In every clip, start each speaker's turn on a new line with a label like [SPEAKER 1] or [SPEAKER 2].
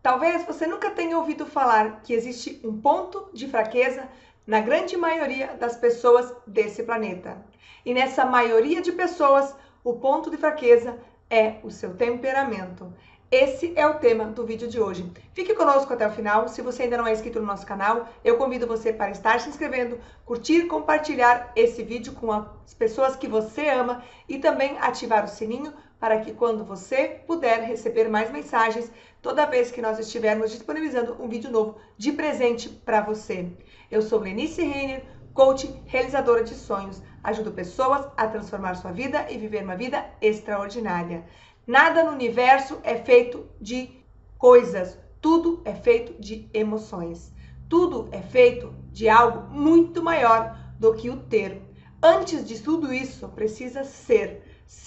[SPEAKER 1] Talvez você nunca tenha ouvido falar que existe um ponto de fraqueza na grande maioria das pessoas desse planeta. E nessa maioria de pessoas, o ponto de fraqueza é o seu temperamento. Esse é o tema do vídeo de hoje. Fique conosco até o final. Se você ainda não é inscrito no nosso canal, eu convido você para estar se inscrevendo, curtir, compartilhar esse vídeo com as pessoas que você ama e também ativar o sininho para que quando você puder receber mais mensagens toda vez que nós estivermos disponibilizando um vídeo novo de presente para você. Eu sou Lenice Reiner, coach realizadora de sonhos. Ajudo pessoas a transformar sua vida e viver uma vida extraordinária. Nada no universo é feito de coisas, tudo é feito de emoções. Tudo é feito de algo muito maior do que o ter. Antes de tudo isso, precisa ser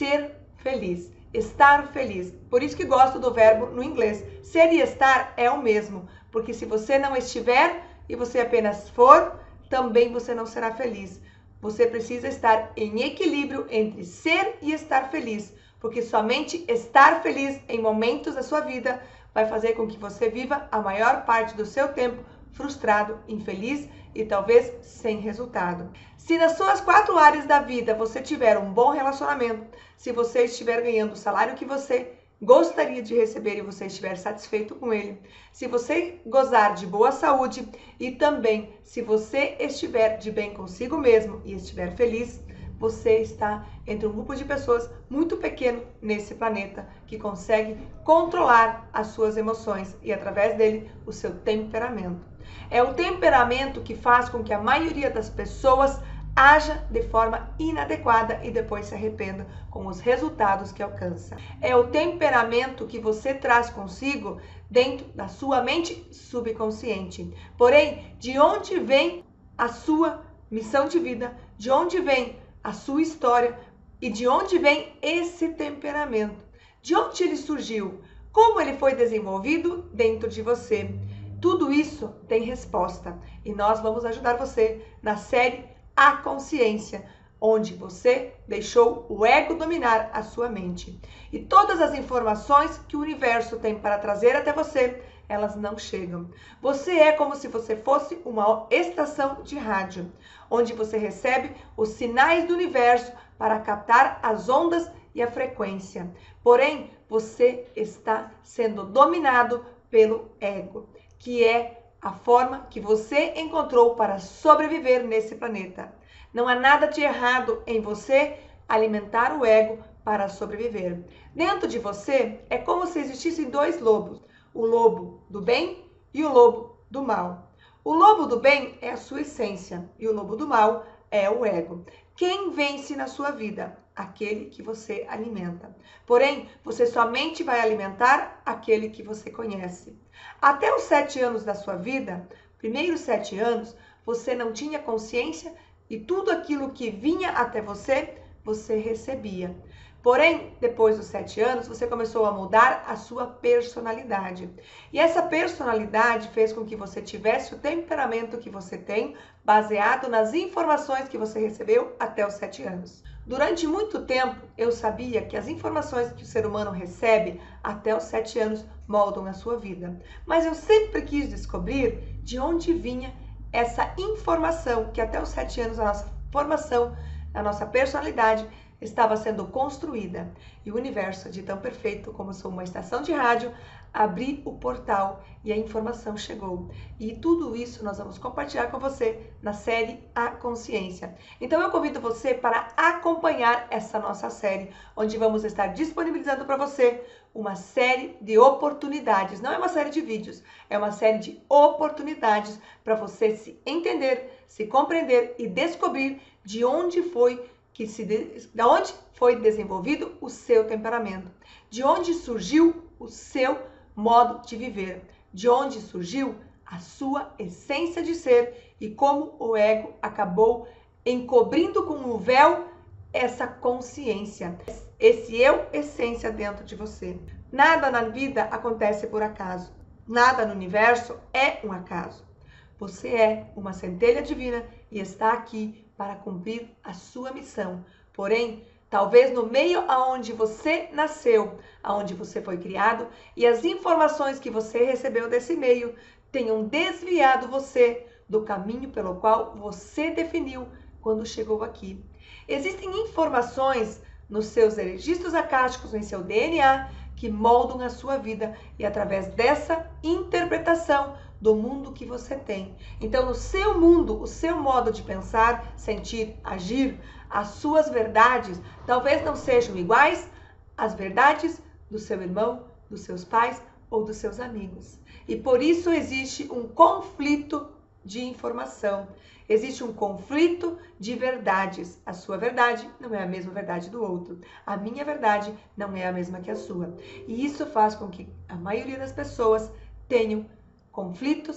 [SPEAKER 1] feliz, estar feliz. Por isso que gosto do verbo no inglês. Ser e estar é o mesmo, porque se você não estiver e você apenas for, também você não será feliz. Você precisa estar em equilíbrio entre ser e estar feliz, porque somente estar feliz em momentos da sua vida vai fazer com que você viva a maior parte do seu tempo frustrado, infeliz e talvez sem resultado. Se nas suas 4 áreas da vida você tiver um bom relacionamento, se você estiver ganhando o salário que você gostaria de receber e você estiver satisfeito com ele, se você gozar de boa saúde e também se você estiver de bem consigo mesmo e estiver feliz, você está entre um grupo de pessoas muito pequeno nesse planeta que consegue controlar as suas emoções e através dele o seu temperamento. É o temperamento que faz com que a maioria das pessoas haja de forma inadequada e depois se arrependa com os resultados que alcança. É o temperamento que você traz consigo dentro da sua mente subconsciente. Porém, de onde vem a sua missão de vida? De onde vem a sua história? E de onde vem esse temperamento? De onde ele surgiu? Como ele foi desenvolvido dentro de você? Tudo isso tem resposta e nós vamos ajudar você na série A Consciência, onde você deixou o ego dominar a sua mente. E todas as informações que o universo tem para trazer até você, elas não chegam. Você é como se você fosse uma estação de rádio, onde você recebe os sinais do universo para captar as ondas e a frequência. Porém, você está sendo dominado pelo ego, que é a forma que você encontrou para sobreviver nesse planeta. Não há nada de errado em você alimentar o ego para sobreviver. Dentro de você é como se existissem 2 lobos, o lobo do bem e o lobo do mal. O lobo do bem é a sua essência e o lobo do mal é o ego. Quem vence na sua vida? Aquele que você alimenta. Porém, você somente vai alimentar aquele que você conhece. Até os 7 anos da sua vida, primeiros 7 anos, você não tinha consciência e tudo aquilo que vinha até você, você recebia. Porém, depois dos 7 anos, você começou a mudar a sua personalidade. E essa personalidade fez com que você tivesse o temperamento que você tem, baseado nas informações que você recebeu até os 7 anos. Durante muito tempo, eu sabia que as informações que o ser humano recebe até os 7 anos moldam a sua vida. Mas eu sempre quis descobrir de onde vinha essa informação que até os 7 anos a nossa formação, a nossa personalidade estava sendo construída. E o universo, de tão perfeito como sou uma estação de rádio, abri o portal e a informação chegou. E tudo isso nós vamos compartilhar com você na série A Consciência. Então eu convido você para acompanhar essa nossa série, onde vamos estar disponibilizando para você uma série de oportunidades. Não é uma série de vídeos, é uma série de oportunidades para você se entender, se compreender e descobrir de onde foi da onde foi desenvolvido o seu temperamento, de onde surgiu o seu modo de viver, de onde surgiu a sua essência de ser e como o ego acabou encobrindo com um véu essa consciência, esse eu essência dentro de você. Nada na vida acontece por acaso, nada no universo é um acaso. Você é uma centelha divina e está aqui para cumprir a sua missão. Porém, talvez no meio aonde você nasceu, aonde você foi criado, e as informações que você recebeu desse meio tenham desviado você do caminho pelo qual você definiu quando chegou aqui. Existem informações nos seus registros acásticos, em seu DNA, que moldam a sua vida e através dessa interpretação do mundo que você tem. Então, no seu mundo, o seu modo de pensar, sentir, agir, as suas verdades talvez não sejam iguais às verdades do seu irmão, dos seus pais ou dos seus amigos. E por isso existe um conflito de informação. Existe um conflito de verdades. A sua verdade não é a mesma verdade do outro. A minha verdade não é a mesma que a sua. E isso faz com que a maioria das pessoas tenham conflitos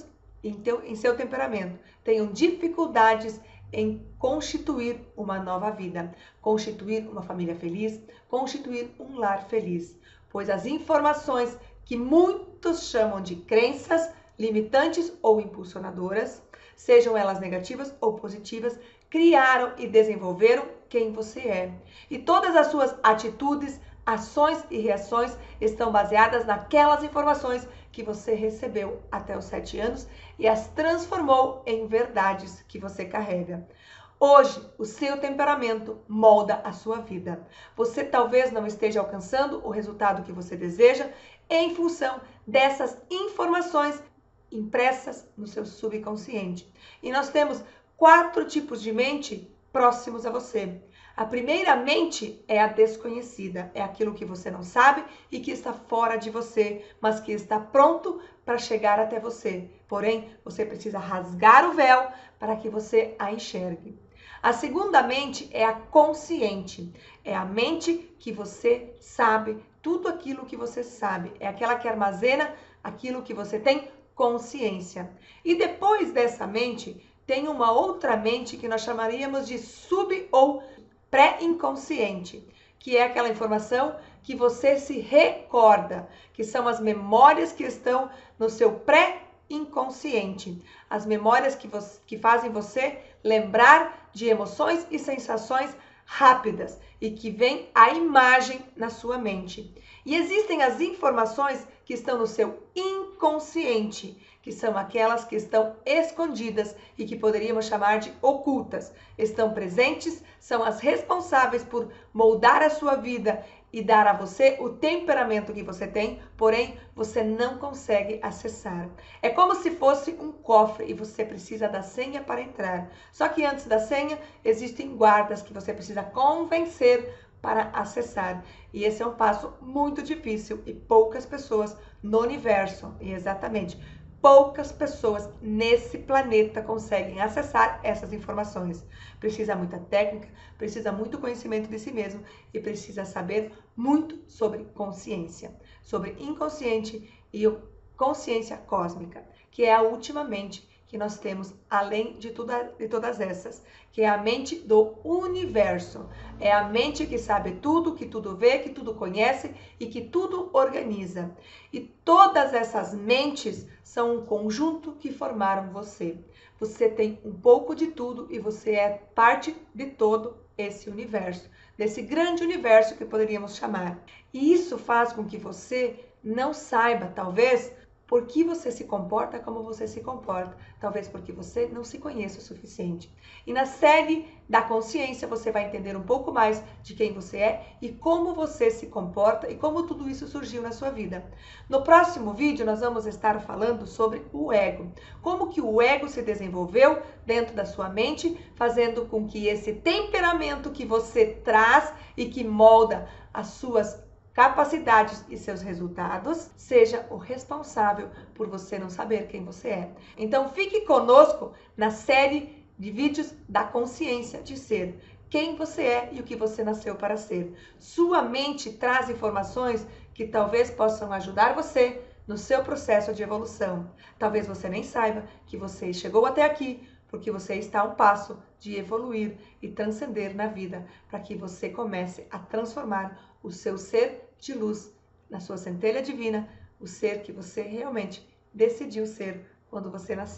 [SPEAKER 1] em seu temperamento, tenham dificuldades em constituir uma nova vida, constituir uma família feliz, constituir um lar feliz. Pois as informações que muitos chamam de crenças limitantes ou impulsionadoras, sejam elas negativas ou positivas, criaram e desenvolveram quem você é. E todas as suas atitudes, ações e reações estão baseadas naquelas informações que você recebeu até os 7 anos e as transformou em verdades que você carrega. Hoje, o seu temperamento molda a sua vida. Você talvez não esteja alcançando o resultado que você deseja em função dessas informações impressas no seu subconsciente. E nós temos 4 tipos de mente próximos a você. A primeira mente é a desconhecida, é aquilo que você não sabe e que está fora de você, mas que está pronto para chegar até você. Porém, você precisa rasgar o véu para que você a enxergue. A segunda mente é a consciente, é a mente que você sabe, tudo aquilo que você sabe, é aquela que armazena aquilo que você tem consciência. E depois dessa mente, tem uma outra mente que nós chamaríamos de sub ou pré-inconsciente, que é aquela informação que você se recorda, que são as memórias que estão no seu pré-inconsciente, as memórias que fazem você lembrar de emoções e sensações rápidas e que vem a imagem na sua mente. E existem as informações que estão no seu inconsciente, que são aquelas que estão escondidas e que poderíamos chamar de ocultas. Estão presentes, são as responsáveis por moldar a sua vida e dar a você o temperamento que você tem, porém você não consegue acessar. É como se fosse um cofre e você precisa da senha para entrar. Só que antes da senha existem guardas que você precisa convencer para acessar. E esse é um passo muito difícil e poucas pessoas no universo, e exatamente, poucas pessoas nesse planeta conseguem acessar essas informações. Precisa muita técnica, precisa muito conhecimento de si mesmo e precisa saber muito sobre consciência, sobre inconsciente e consciência cósmica, que é a última mente que nós temos além de todas essas, que é a mente do universo. É a mente que sabe tudo, que tudo vê, que tudo conhece e que tudo organiza. E todas essas mentes são um conjunto que formaram você. Você tem um pouco de tudo e você é parte de todo esse universo, desse grande universo que poderíamos chamar. E isso faz com que você não saiba, talvez, por que você se comporta como você se comporta, talvez porque você não se conheça o suficiente. E na série da consciência você vai entender um pouco mais de quem você é e como você se comporta e como tudo isso surgiu na sua vida. No próximo vídeo nós vamos estar falando sobre o ego, como que o ego se desenvolveu dentro da sua mente, fazendo com que esse temperamento que você traz e que molda as suas capacidades e seus resultados, seja o responsável por você não saber quem você é. Então fique conosco na série de vídeos da consciência de ser, quem você é e o que você nasceu para ser. Sua mente traz informações que talvez possam ajudar você no seu processo de evolução. Talvez você nem saiba que você chegou até aqui porque você está a um passo de evoluir e transcender na vida, para que você comece a transformar o seu ser de luz na sua centelha divina, o ser que você realmente decidiu ser quando você nasceu.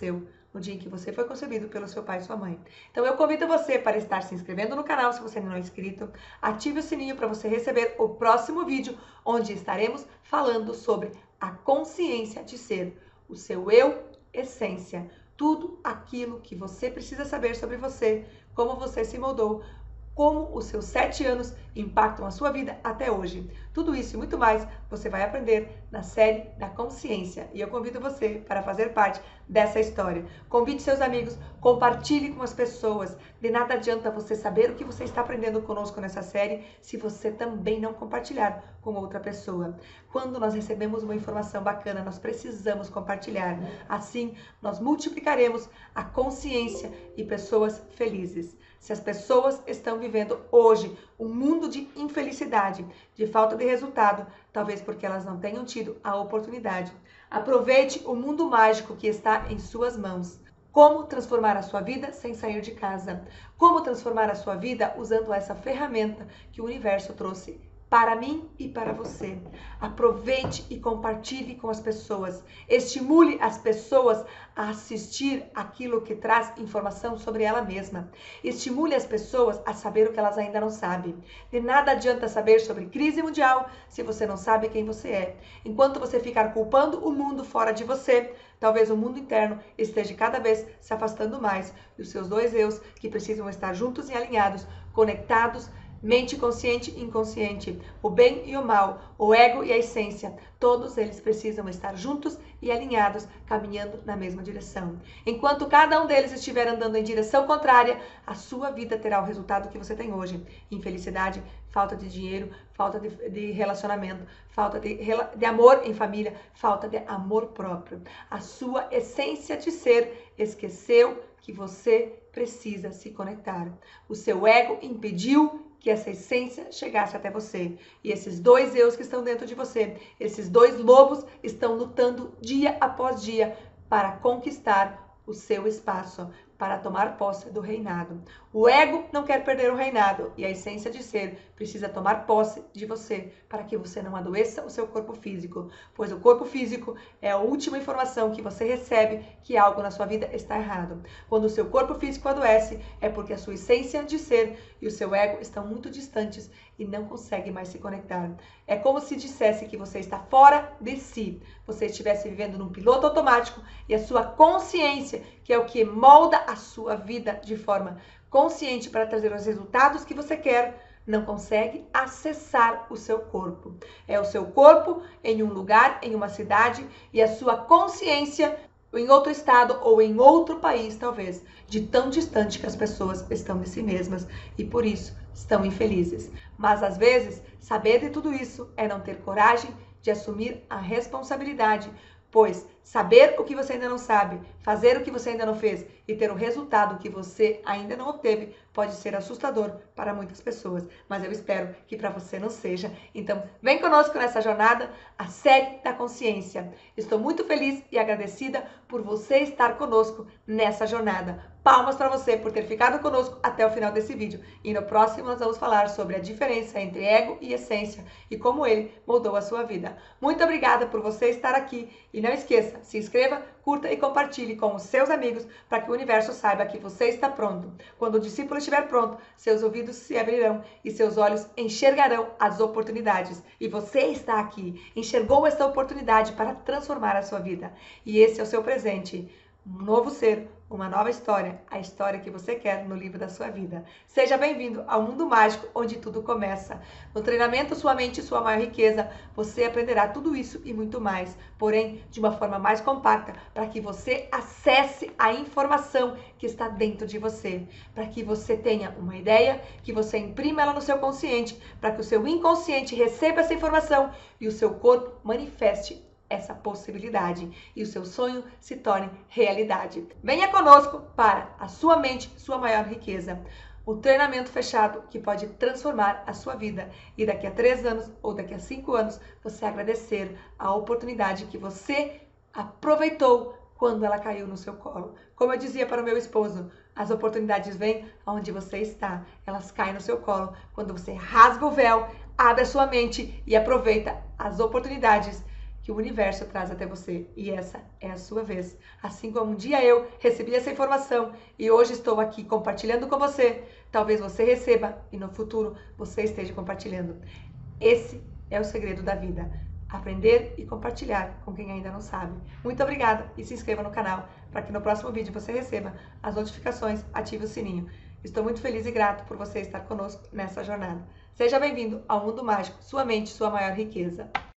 [SPEAKER 1] no dia em que você foi concebido pelo seu pai e sua mãe. Então eu convido você para estar se inscrevendo no canal se você ainda não é inscrito. Ative o sininho para você receber o próximo vídeo, onde estaremos falando sobre a consciência de ser, o seu eu, essência, tudo aquilo que você precisa saber sobre você, como você se moldou, como os seus 7 anos impactam a sua vida até hoje. Tudo isso e muito mais você vai aprender na série da consciência. E eu convido você para fazer parte dessa história. Convide seus amigos, compartilhe com as pessoas. De nada adianta você saber o que você está aprendendo conosco nessa série se você também não compartilhar com outra pessoa. Quando nós recebemos uma informação bacana, nós precisamos compartilhar. Assim, nós multiplicaremos a consciência e pessoas felizes. Se as pessoas estão vivendo hoje um mundo de infelicidade, de falta de resultado, talvez porque elas não tenham tido a oportunidade. Aproveite o mundo mágico que está em suas mãos. Como transformar a sua vida sem sair de casa? Como transformar a sua vida usando essa ferramenta que o universo trouxe para mim e para você. Aproveite e compartilhe com as pessoas. Estimule as pessoas a assistir aquilo que traz informação sobre ela mesma. Estimule as pessoas a saber o que elas ainda não sabem. De nada adianta saber sobre crise mundial se você não sabe quem você é. Enquanto você ficar culpando o mundo fora de você, talvez o mundo interno esteja cada vez se afastando mais. E os seus dois eus, que precisam estar juntos e alinhados, conectados, mente consciente e inconsciente, o bem e o mal, o ego e a essência, todos eles precisam estar juntos e alinhados, caminhando na mesma direção. Enquanto cada um deles estiver andando em direção contrária, a sua vida terá o resultado que você tem hoje. Infelicidade, falta de dinheiro, falta de relacionamento, falta de amor em família, falta de amor próprio. A sua essência de ser esqueceu que você precisa se conectar. O seu ego impediu que essa essência chegasse até você. E esses dois eus que estão dentro de você, esses dois lobos estão lutando dia após dia para conquistar o seu espaço, para tomar posse do reinado. O ego não quer perder o reinado e a essência de ser precisa tomar posse de você para que você não adoeça o seu corpo físico, pois o corpo físico é a última informação que você recebe que algo na sua vida está errado. Quando o seu corpo físico adoece, é porque a sua essência de ser e o seu ego estão muito distantes e não conseguem mais se conectar. É como se dissesse que você está fora de si, você estivesse vivendo num piloto automático e a sua consciência, que é o que molda a sua vida de forma consciente para trazer os resultados que você quer, não consegue acessar o seu corpo. É o seu corpo em um lugar, em uma cidade, e a sua consciência em outro estado ou em outro país, talvez, de tão distante que as pessoas estão de si mesmas e por isso estão infelizes. Mas às vezes, saber de tudo isso é não ter coragem de assumir a responsabilidade, pois saber o que você ainda não sabe, fazer o que você ainda não fez e ter o resultado que você ainda não obteve pode ser assustador para muitas pessoas, mas eu espero que para você não seja. Então, vem conosco nessa jornada, a série da consciência. Estou muito feliz e agradecida por você estar conosco nessa jornada. Palmas para você por ter ficado conosco até o final desse vídeo. E no próximo nós vamos falar sobre a diferença entre ego e essência e como ele moldou a sua vida. Muito obrigada por você estar aqui e não esqueça, se inscreva, curta e compartilhe com os seus amigos para que o universo saiba que você está pronto. Quando o discípulo estiver pronto, seus ouvidos se abrirão e seus olhos enxergarão as oportunidades. E você está aqui, enxergou esta oportunidade para transformar a sua vida. E esse é o seu presente. Um novo ser, uma nova história, a história que você quer no livro da sua vida. Seja bem-vindo ao mundo mágico onde tudo começa. No treinamento Sua Mente e Sua Maior Riqueza, você aprenderá tudo isso e muito mais, porém de uma forma mais compacta, para que você acesse a informação que está dentro de você, para que você tenha uma ideia, que você imprima ela no seu consciente, para que o seu inconsciente receba essa informação e o seu corpo manifeste essa possibilidade e o seu sonho se torne realidade. Venha conosco para a sua mente, sua maior riqueza. O treinamento fechado que pode transformar a sua vida e daqui a 3 anos ou daqui a 5 anos você agradecer a oportunidade que você aproveitou quando ela caiu no seu colo. Como eu dizia para o meu esposo, as oportunidades vêm onde você está, elas caem no seu colo quando você rasga o véu, abre a sua mente e aproveita as oportunidades que o universo traz até você. E essa é a sua vez. Assim como um dia eu recebi essa informação e hoje estou aqui compartilhando com você, talvez você receba e no futuro você esteja compartilhando. Esse é o segredo da vida. Aprender e compartilhar com quem ainda não sabe. Muito obrigada e se inscreva no canal para que no próximo vídeo você receba as notificações, ative o sininho. Estou muito feliz e grato por você estar conosco nessa jornada. Seja bem-vindo ao Mundo Mágico, sua mente, sua maior riqueza.